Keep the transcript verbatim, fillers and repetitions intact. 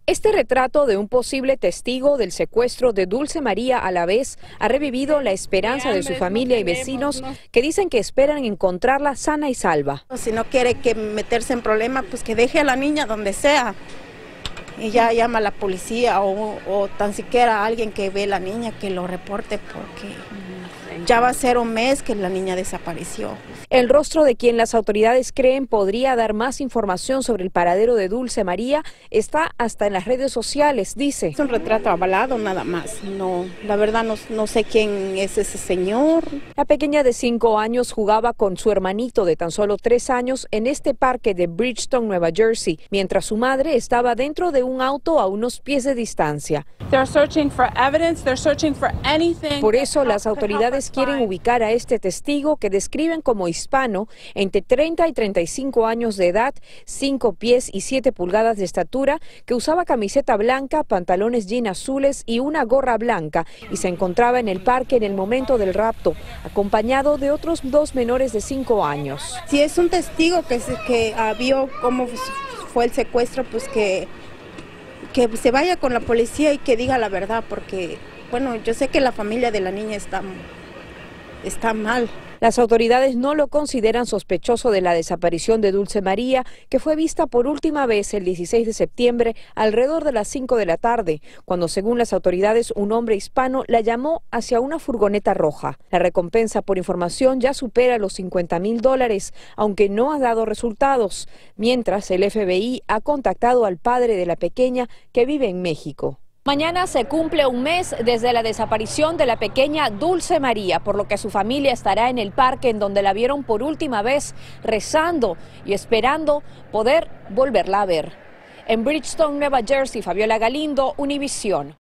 Este retrato de un posible testigo del secuestro de Dulce María Alavés ha revivido la esperanza de su familia y vecinos que dicen que esperan encontrarla sana y salva. Si no quiere que meterse en problemas, pues que deje a la niña donde sea y ya llama a la policía o, o tan siquiera a alguien que ve a la niña que lo reporte, porque ya va a ser un mes que la niña desapareció. El rostro de quien las autoridades creen podría dar más información sobre el paradero de Dulce María está hasta en las redes sociales, dice. Es un retrato avalado nada más, no, la verdad no, no sé quién es ese señor. La pequeña de cinco años jugaba con su hermanito de tan solo tres años en este parque de Bridgeton, Nueva Jersey, mientras su madre estaba dentro de un auto a unos pies de distancia. Por eso las autoridades quieren ubicar a este testigo que describen como hispano, entre treinta y treinta y cinco años de edad, cinco pies y siete pulgadas de estatura, que usaba camiseta blanca, pantalones jean azules y una gorra blanca, y se encontraba en el parque en el momento del rapto, acompañado de otros dos menores de cinco años. Si es un testigo que, se, que uh, vio cómo fue el secuestro, pues que, que se vaya con la policía y que diga la verdad, porque, bueno, yo sé que la familia de la niña está, está mal. Las autoridades no lo consideran sospechoso de la desaparición de Dulce María, que fue vista por última vez el dieciséis de septiembre alrededor de las cinco de la tarde, cuando según las autoridades un hombre hispano la llamó hacia una furgoneta roja. La recompensa por información ya supera los cincuenta mil dólares, aunque no ha dado resultados, mientras el F B I ha contactado al padre de la pequeña que vive en México. Mañana se cumple un mes desde la desaparición de la pequeña Dulce María, por lo que su familia estará en el parque en donde la vieron por última vez, rezando y esperando poder volverla a ver. En Bridgeton, Nueva Jersey, Fabiola Galindo, Univisión.